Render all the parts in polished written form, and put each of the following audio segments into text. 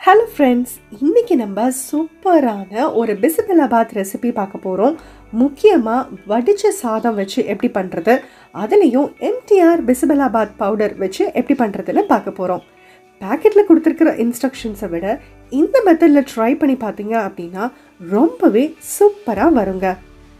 Hello friends, இன்னைக்கு நம்ம சூப்பரான ஒரு பிசிபெலாபாத் ரெசிபி பார்க்க போறோம். முக்கியமா வடிச்ச சாதம் வச்சு எப்படி பண்றது, அதுலயும் MTR பிசிபெலாபாத் பவுடர் வச்சு எப்படி பண்றதுன்னு பார்க்க போறோம். பாக்கெட்ல கொடுத்திருக்கிற இன்ஸ்ட்ரக்ஷன்ஸை விட இந்த மெத்தட்ல ட்ரை பண்ணி பார்த்தீங்க அப்படின்னா ரொம்பவே சூப்பரா வருங்க.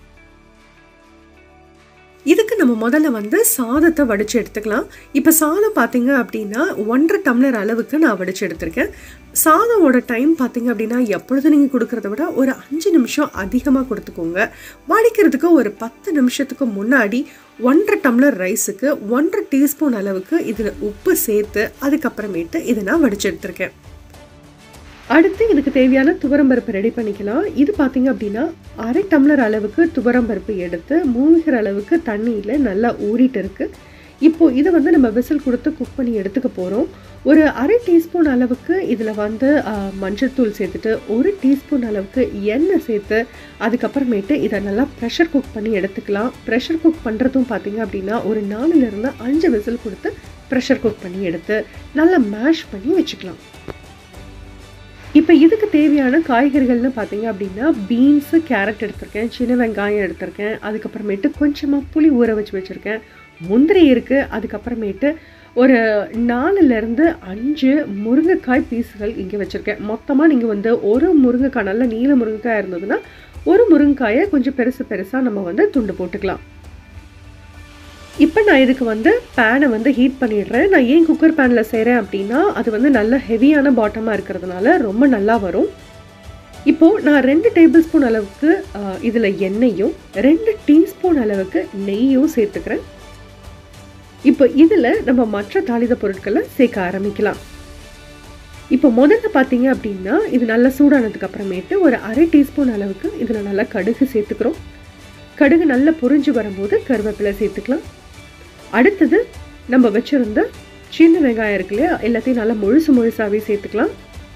இதுக்கு நம்ம முதல்ல சாதத்தை வடிச்சு எடுத்துக்கலாம். இப்போ சாதம் பார்த்தீங்க அப்படின்னா 1.5 டம்ளர் அளவுக்கு நான் வடிச்சு எடுத்திருக்கேன். சாதமோட டைம் பார்த்தீங்க அப்படின்னா எப்பொழுதும் நீங்கள் கொடுக்கறத விட ஒரு 5 நிமிஷம் அதிகமாக கொடுத்துக்கோங்க. வடிக்கிறதுக்கு ஒரு 10 நிமிஷத்துக்கு முன்னாடி 1.5 டம்ளர் ரைஸுக்கு 1.5 டீஸ்பூன் அளவுக்கு இதில் உப்பு சேர்த்து அதுக்கப்புறமேட்டு இதை நான் வடிச்சு எடுத்திருக்கேன். அடுத்து இதுக்கு தேவையான துவரம்பருப்பு ரெடி பண்ணிக்கலாம். இது பார்த்தீங்க அப்படின்னா 1/2 டம்ளர் அளவுக்கு துவரம்பருப்பு எடுத்து மூழ்கிற அளவுக்கு தண்ணியில் நல்லா ஊறிட்டு இருக்கு. இப்போது இதை நம்ம விசில் கொடுத்து குக் பண்ணி எடுத்துக்க போகிறோம். ஒரு 1/2 டீஸ்பூன் அளவுக்கு இதில் மஞ்சள் தூள் சேர்த்துட்டு 1 டீஸ்பூன் அளவுக்கு எண்ணெய் சேர்த்து அதுக்கப்புறமேட்டு இதை நல்லா ப்ரெஷர் குக் பண்ணி எடுத்துக்கலாம். ப்ரெஷர் குக் பண்ணுறதும் பார்த்தீங்க அப்படின்னா ஒரு 4லேருந்து 5 விசில் கொடுத்து ப்ரெஷர் குக் பண்ணி எடுத்து நல்லா மேஷ் பண்ணி வச்சுக்கலாம். இப்போ இதுக்கு தேவையான காய்கறிகள்னு பார்த்தீங்க அப்படின்னா பீன்ஸு, கேரட் எடுத்திருக்கேன், சின்ன வெங்காயம் எடுத்திருக்கேன், அதுக்கப்புறமேட்டு கொஞ்சமாக புளி ஊற வச்சுருக்கேன், முந்திரி இருக்குது, அதுக்கப்புறமேட்டு ஒரு 4லேருந்து 5 முருங்கைக்காய் பீஸுகள் இங்கே வச்சுருக்கேன். மொத்தமாக நீங்கள் ஒரு முருங்கைக்காய், நல்ல நீல முருங்கைக்காய் இருந்ததுன்னா ஒரு முருங்கைக்காயை கொஞ்சம் பெருசாக நம்ம துண்டு போட்டுக்கலாம். இப்போ நான் இதுக்கு பேனை ஹீட் பண்ணிடுறேன். நான் ஏன் குக்கர் பேனில் செய்கிறேன் அப்படின்னா அது நல்ல ஹெவியான பாட்டமாக இருக்கிறதுனால ரொம்ப நல்லா வரும். இப்போது நான் 2 டேபிள் ஸ்பூன் அளவுக்கு இதில் எண்ணெயும் 2 டீஸ்பூன் அளவுக்கு நெய்யும் சேர்த்துக்கிறேன். இப்போ இதில் நம்ம மற்ற தாளித பொருட்களை சேர்க்க ஆரம்பிக்கலாம். இப்போ முதல்ல பார்த்தீங்க அப்படின்னா இது நல்லா சூடானதுக்கு அப்புறமேட்டு ஒரு 1/2 டீஸ்பூன் அளவுக்கு இதில் நல்லா கடுகு சேர்த்துக்கிறோம். கடுகு நல்லா பொரிஞ்சு வரும்போது கருவேப்பிலை சேர்த்துக்கலாம். அடுத்தது நம்ம வச்சுருந்த சின்ன வெங்காயம் இருக்கு இல்லையா, எல்லாத்தையும் நல்லா முழுசாகவே சேர்த்துக்கலாம்.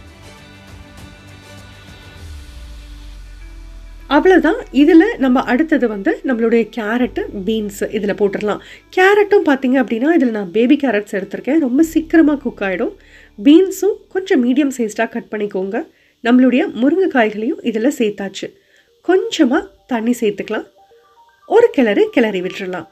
அவ்வளோதான். இதில் நம்ம அடுத்தது நம்மளுடைய கேரட்டு, பீன்ஸு இதில் போட்டுடலாம். கேரட்டும் பார்த்தீங்க அப்படின்னா இதில் நான் பேபி கேரட்ஸ் எடுத்திருக்கேன், ரொம்ப சீக்கிரமாக குக் ஆகிடும். பீன்ஸும் கொஞ்சம் மீடியம் சைஸ்டாக கட் பண்ணிக்கோங்க. நம்மளுடைய முருங்கைக்காய்களையும் இதில் சேர்த்தாச்சு. கொஞ்சமாக தண்ணி சேர்த்துக்கலாம். ஒரு கிளறி விட்டுடலாம்.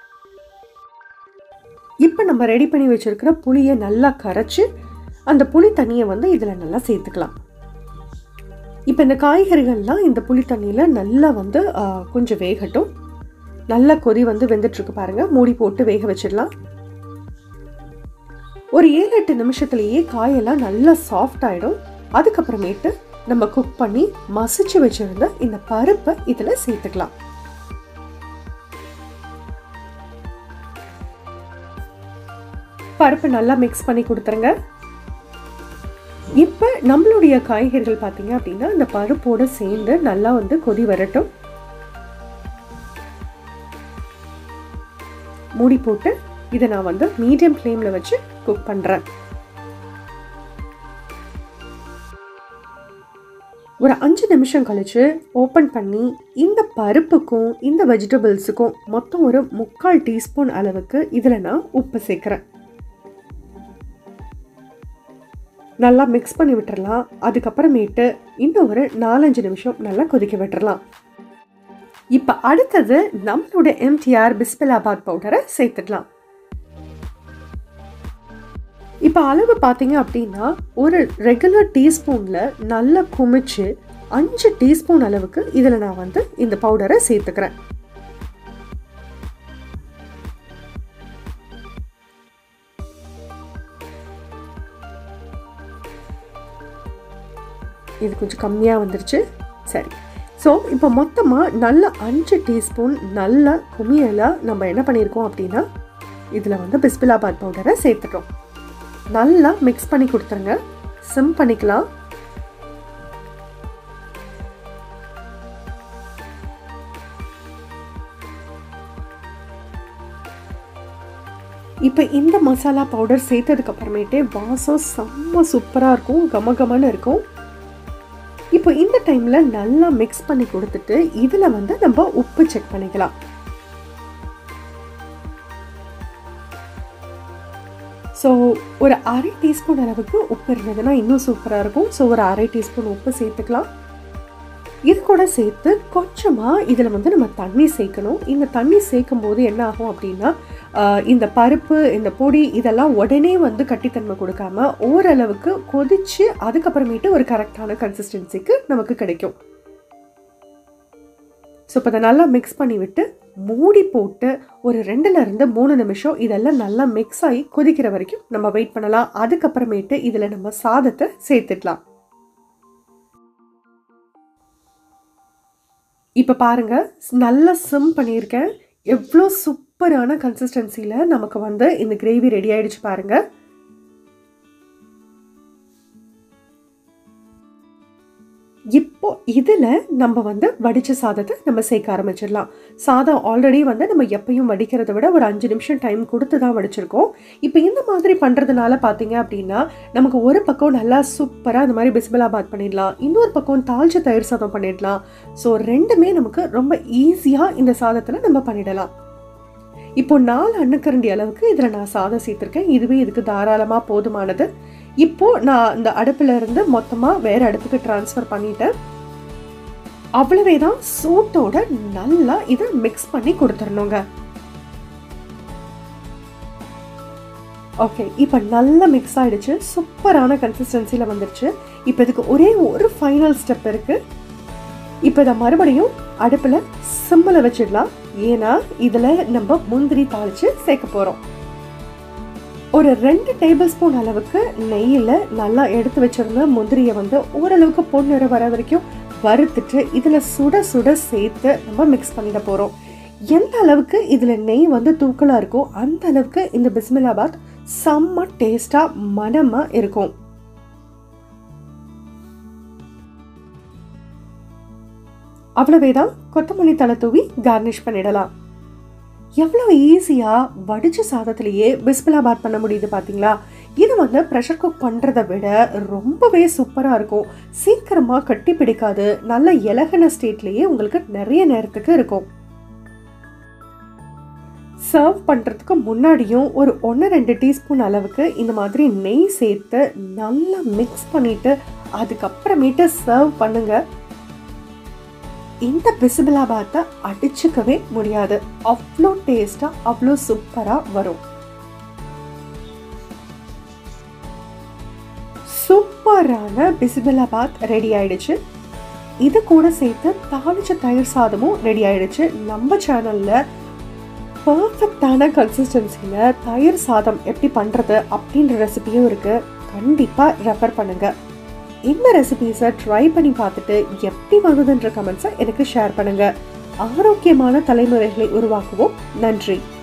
இப்போ நம்ம ரெடி பண்ணி வச்சுருக்கிற புளியை நல்லா கரைச்சி அந்த புளி தண்ணியை இதில் நல்லா சேர்த்துக்கலாம். இப்போ இந்த காய்கறிகள்லாம் இந்த புளி தண்ணியில் நல்லா கொஞ்சம் வேகட்டும். நல்லா கொதி வெந்துட்டுருக்கு பாருங்கள். மூடி போட்டு வேக வச்சிடலாம். ஒரு 7-8 நிமிஷத்துலேயே காயெல்லாம் நல்லா சாஃப்ட் ஆகிடும். அதுக்கப்புறமேட்டு நம்ம குக் பண்ணி மசிச்சு வச்சுருந்த இந்த பருப்பை இதில் சேர்த்துக்கலாம். பருப்பு நல்லா மிக்ஸ் பண்ணி கொடுத்துருங்க. இப்போ நம்மளுடைய காய்கறிகள் பார்த்தீங்க அப்படின்னா இந்த பருப்போடு சேர்ந்து நல்லா கொதி வரட்டும். மூடி போட்டு இதை நான் மீடியம் ஃப்ளேமில் வச்சு குக் பண்ணுறேன். ஒரு 5 நிமிஷம் கழிச்சு ஓப்பன் பண்ணி இந்த பருப்புக்கும் இந்த வெஜிடபிள்ஸுக்கும் மொத்தம் ஒரு 3/4 டீஸ்பூன் அளவுக்கு இதில் நான் உப்பு சேர்க்குறேன். நல்லா மிக்ஸ் பண்ணி விட்டுறலாம். அதுக்கப்புறமேட்டு இன்னும் ஒரு 4-5 நிமிஷம் நல்லா கொதிக்க விட்டுறலாம். இப்போ அடுத்தது நம்மளோட MTR பிசிபெலாபாத் பவுடரை சேர்த்துடலாம். இப்போ அளவு பார்த்தீங்க அப்படின்னா ஒரு ரெகுலர் டீஸ்பூனில் நல்லா குமிச்சு 5 டீஸ்பூன் அளவுக்கு இதில் நான் இந்த பவுடரை சேர்த்துக்கிறேன். இது கொஞ்சம் கம்மியாக வந்துருச்சு. சரி, ஸோ இப்போ மொத்தமாக நல்லா 5 டீஸ்பூன் நல்லா குமியலாக நம்ம என்ன பண்ணியிருக்கோம் அப்படின்னா இதில் பிசிபெலாபாத் பவுடரை சேர்த்துட்டோம். நல்லா மிக்ஸ் பண்ணி கொடுத்துருங்க. சிம் பண்ணிக்கலாம். இப்போ இந்த மசாலா பவுடர் சேர்த்ததுக்கு அப்புறமேட்டே வாசம் செம்ம சூப்பராக இருக்கும், கமகமன்னு இருக்கும். இப்போ இந்த டைமில் நல்லா மிக்ஸ் பண்ணி கொடுத்துட்டு இதில் நம்ம உப்பு செக் பண்ணிக்கலாம். ஸோ ஒரு அரை டீஸ்பூன் அளவுக்கு உப்பு இருந்ததுன்னா இன்னும் சூப்பராக இருக்கும். ஸோ ஒரு அரை டீஸ்பூன் உப்பு சேர்த்துக்கலாம். இது கூட சேர்த்து கொஞ்சமாக இதில் வந்து நம்ம தண்ணி சேர்க்கணும். இந்த தண்ணி சேர்க்கும் போது என்ன ஆகும் அப்படின்னா, இந்த பருப்பு, இந்த பொடி இதெல்லாம் உடனே வந்து கட்டித்தன்மை கொடுக்காம ஓரளவுக்கு கொதித்து அதுக்கப்புறமேட்டு ஒரு கரெக்டான கன்சிஸ்டன்சிக்கு நமக்கு கிடைக்கும். ஸோ இப்போ அதை நல்லா மிக்ஸ் பண்ணி விட்டு மூடி போட்டு ஒரு 2லேருந்து 3 நிமிஷம் இதெல்லாம் நல்லா மிக்ஸ் ஆகி கொதிக்கிற வரைக்கும் நம்ம வெயிட் பண்ணலாம். அதுக்கப்புறமேட்டு இதில் நம்ம சாதத்தை சேர்த்துடலாம். இப்போ பாருங்க, நல்லா சிம் பண்ணியிருக்கேன். எவ்வளோ சூப்பரான கன்சிஸ்டன்சியில் நமக்கு வந்து இந்த கிரேவி ரெடி ஆயிடுச்சு பாருங்க. இப்போ இதில் நம்ம வந்து வடித்த சாதத்தை நம்ம சேர்க்க ஆரம்பிச்சிடலாம். சாதம் ஆல்ரெடி வந்து நம்ம எப்பயும் வடிக்கிறத விட ஒரு 5 நிமிஷம் டைம் கொடுத்து தான் வடிச்சிருக்கோம். இப்போ இந்த மாதிரி பண்ணுறதுனால பார்த்தீங்க அப்படின்னா நமக்கு ஒரு பக்கம் நல்லா சூப்பராக இந்த மாதிரி பிசிபெலாபாத் பண்ணிடலாம், இன்னொரு பக்கம் தாளிச்ச தயிர் சாதம் பண்ணிடலாம். ஸோ ரெண்டுமே நமக்கு ரொம்ப ஈஸியாக இந்த சாதத்தில் நம்ம பண்ணிடலாம். இப்போ 4 அன்னக்கரண்டி அளவுக்கு இதில் நான் சாதம் சேர்த்துருக்கேன். இதுவே இதுக்கு தாராளமாக போதுமானது. இப்போ நான் இந்த அடுப்புல இருந்து மொத்தமா வேற அடுப்புக்கு டிரான்ஸ்ஃபர் பண்ணிட்டேன். அவ்வளவே தான். சூட்டோட நல்லா இதை மிக்ஸ் பண்ணி கொடுத்துடணுங்க. ஓகே, இப்போ நல்லா மிக்ஸ் ஆயிடுச்சு. சூப்பரான கன்சிஸ்டன்சில வந்துருச்சு. இப்போ இதுக்கு ஒரே ஒரு ஃபைனல் ஸ்டெப் இருக்கு. இப்போ இதை மறுபடியும் அடுப்புல சிம்மில் வச்சிடலாம். ஏன்னா இதுல நம்ம முந்திரி தாளிச்சு சேர்க்க போறோம். ஒரு 2 டேபிள் ஸ்பூன் அளவுக்கு நெய்யில் நல்லா எடுத்து வச்சிருந்த முந்திரியை வந்து ஓரளவுக்கு பொன்னிறம் வர வரைக்கும் வறுத்துட்டு இதில் சுட சுட சேர்த்து நம்ம மிக்ஸ் பண்ணிட போகிறோம். எந்த அளவுக்கு இதில் நெய் வந்து தூக்கலாக இருக்கோ அந்த அளவுக்கு இந்த பிசிபெலாபாத் செம்ம டேஸ்டாக மனமாக இருக்கும். அவ்வளவே தான். கொத்தமல்லி தழை தூவி கார்னிஷ் பண்ணிடலாம். எவ்வளோ ஈஸியாக வடிச்ச சாதத்திலேயே பிசிபெலாபாத் பண்ண முடியுது பார்த்தீங்களா? இது வந்து ப்ரெஷர் குக் பண்ணுறதை விட ரொம்பவே சூப்பராக இருக்கும். சீக்கிரமாக கட்டி பிடிக்காது. நல்ல இலகுன ஸ்டேட்லேயே உங்களுக்கு நிறைய நேரத்துக்கு இருக்கும். சர்வ் பண்ணுறதுக்கு முன்னாடியும் ஒரு 1-2 டீஸ்பூன் அளவுக்கு இந்த மாதிரி நெய் சேர்த்து நல்லா மிக்ஸ் பண்ணிவிட்டு அதுக்கப்புறமேட்டு சர்வ் பண்ணுங்கள். இந்த பிசிபெலாபாத்தை அடிச்சுக்கவே முடியாது. அவ்வளோ டேஸ்டா, அவ்வளோ சூப்பரா வரும். சூப்பரான பிசிபெலாபாத் ரெடி ஆயிடுச்சு. இது கூட சேர்த்து தாளிச்ச தயிர் சாதமும் ரெடி ஆயிடுச்சு. நம்ம சேனல்ல பர்ஃபெக்டான கன்சிஸ்டன்சியில் தயிர் சாதம் எப்படி பண்றது அப்படின்ற ரெசிபியும் இருக்கு. கண்டிப்பா ரெஃபர் பண்ணுங்க. இந்த ரெசிபீஸை ட்ரை பண்ணி பார்த்துட்டு எப்படி வந்ததுன்ற கமெண்ட்ஸை எனக்கு ஷேர் பண்ணுங்க. ஆரோக்கியமான தலைமுறைகளை உருவாக்குவோம். நன்றி.